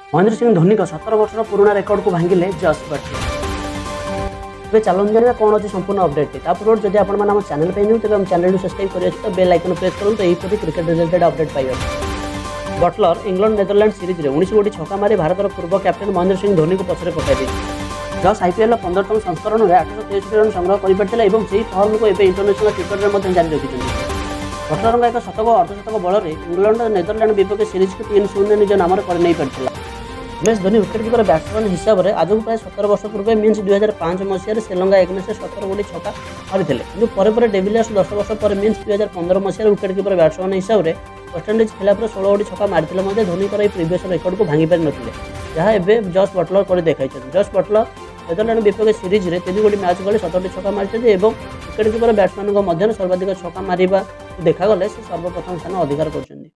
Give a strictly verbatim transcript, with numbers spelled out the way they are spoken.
महेंद्र सिंह धोनी का सतर वर्षर पुराना रेकर्ड को भांगिले जस बटलर। तेज चलते जाना कौन अच्छी संपूर्ण अपडेट ता पूर्व जब आप चैनल पे न्यू तेज चैनल को सब्सक्राइब करिए तो बेल आइकन प्रेस करूँ यहीपरि क्रिकेट रिलेटेड अपडेट पाइबे। बटलर इंग्लैंड नेदरलैंड सीरीज में उन्नीस गोटी छक्का मारी भारत पूर्व कैप्टेन महेंद्र सिंह धोनी को पछरे पकाई। जस आईपीएल पंद्रहतम संस्करण में आठश तेषठी रन संग्रह कर फर्म को इंटरनेशनल क्रिकेट में जारी रखिंट। बटलर एक शतक और अर्धशतक बल में इंग्लैंड नेदरलैंड विपक्ष सीरीज को तीन शून्य निज नाम करने पार्थिला। M S Dhoni wicket keeper batsman हिसाब से आज प्राय सतर वर्ष पूर्व मीन्स दुई हजार पांच मसीह श्रीलंका एग्नेस्ट सतर गोटी छक्का मारी डेविलियर्स दस वर्ष पर मीन्स दुई हजार पंद्रह मसीह विकेट कीपर बैट्समैन हिसाब से वेस्टइंडीज खिलाफ षोल गोटी छक्का मारी धोनी यह प्रिवियस रेकर्ड को भांगी पारि नथिले, जहाँ एवं जस बटलर कर देखाई। जस बटलर नेदरलैंड विपक्ष सीरीज में तीन गोटी मैच गले सतरटी छक्का मारी विकेट कीपर बैट्समैन मध्य सर्वाधिक छक्का मारिबा देखागले से सर्वप्रथम स्थान अधिकार कर।